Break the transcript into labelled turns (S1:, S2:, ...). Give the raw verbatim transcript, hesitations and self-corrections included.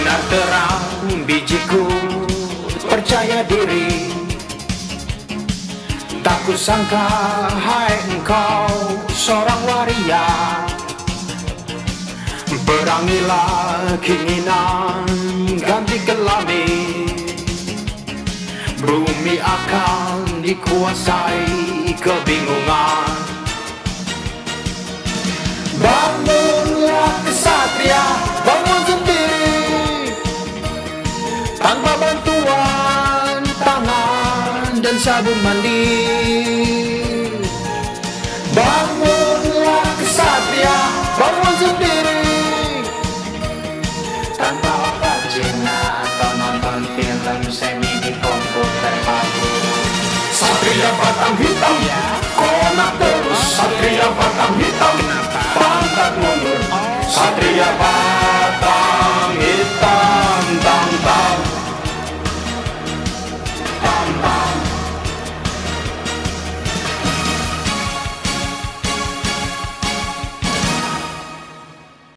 S1: Sinar terang bijiku, percaya diri. Tak kusangka hai engkau seorang waria. Perangilah keinginan, ganti kelamin. Bumi akan dikuasai kebingungan. Bangunlah kesatria, bangun sendiri, tanpa bantuan tangan dan sabun mandi.